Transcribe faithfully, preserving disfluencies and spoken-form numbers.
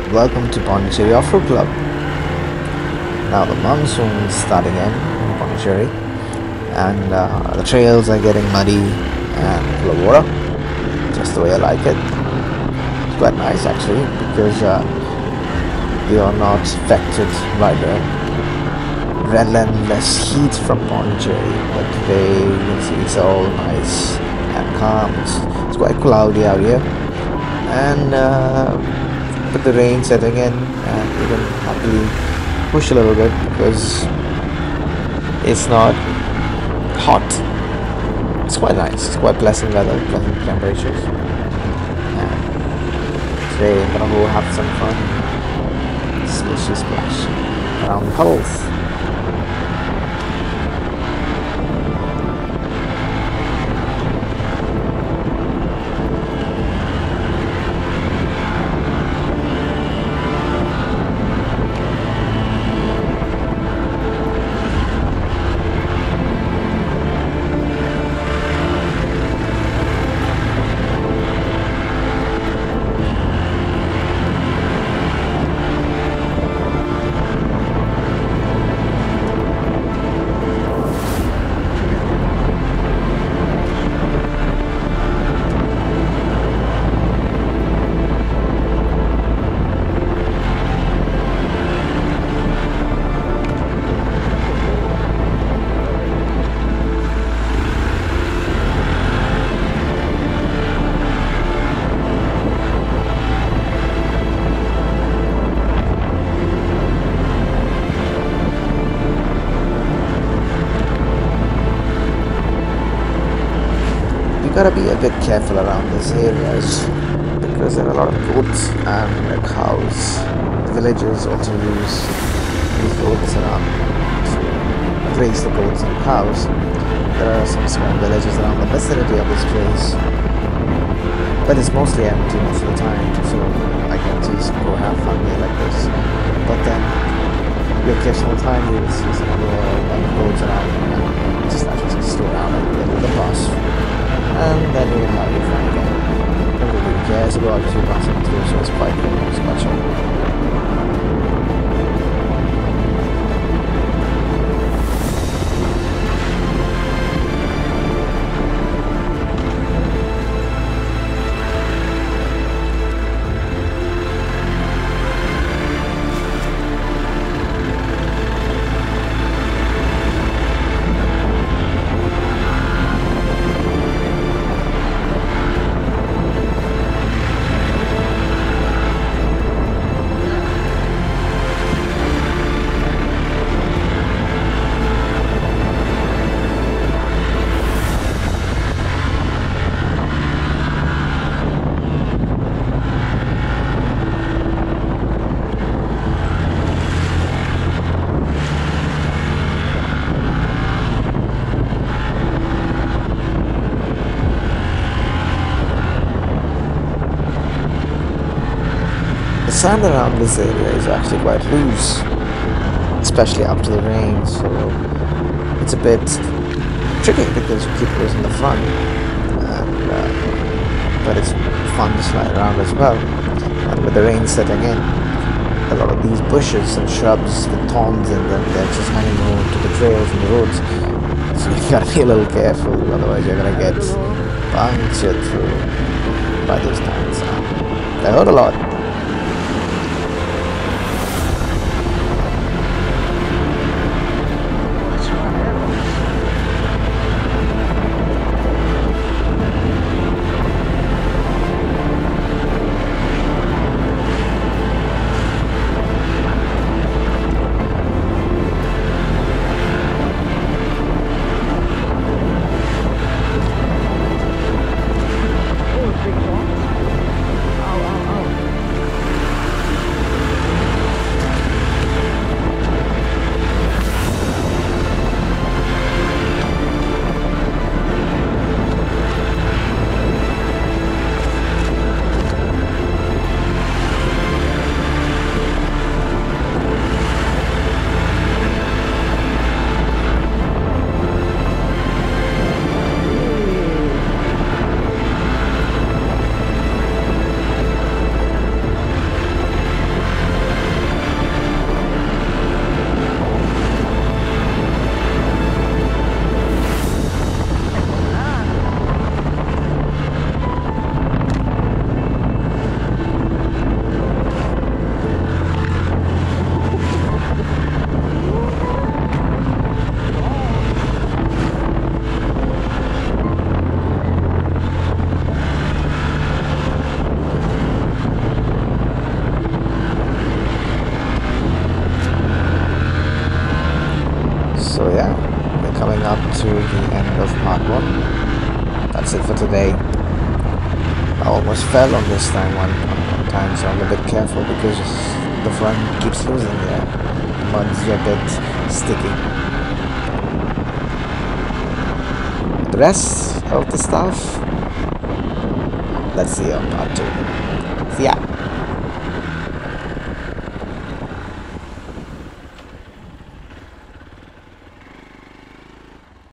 welcome to Pondicherry Offroad Club. Now the monsoon is starting in Pondicherry, and uh, the trails are getting muddy and full of water, just the way I like it. It's quite nice actually, because uh, you are not affected by the relentless heat from Pondicherry, but today you can see it's all nice and calm. It's, it's quite cloudy out here, and uh, with the rain setting in, and you can happily push a little bit because it's not hot. It's quite nice. It's quite pleasant weather, pleasant temperatures. And today I'm gonna go have some fun, slishy splash around the puddles. Gotta be a bit careful around these areas because there are a lot of goats and cows. The villagers also use these goats around to graze the goats and cows. There are some small villages around the vicinity of this place, but it's mostly empty most of the time, so I can just go have fun here like this. But then, the occasional time you will see some other like, goats around, and just actually just slow down and get to the bus. And then you will have your fun again. Nobody really cares about you passing through, so it's quite cool. It's quite chill. The sand around this area is actually quite loose, especially after the rain, so it's a bit tricky because you keep losing the fun, and, uh, but it's fun to slide around as well. And with the rain setting in, a lot of these bushes and shrubs with thorns in them, they're just hanging on to the trails and the roads, so you gotta be a little careful, otherwise you're gonna get punctured through by those thorns. They hurt a lot. it for today. I almost fell on this time one, one time, so I'm a bit careful because the front keeps losing. Yeah, the mud's a bit sticky. The rest of the stuff, let's see on part two. See ya.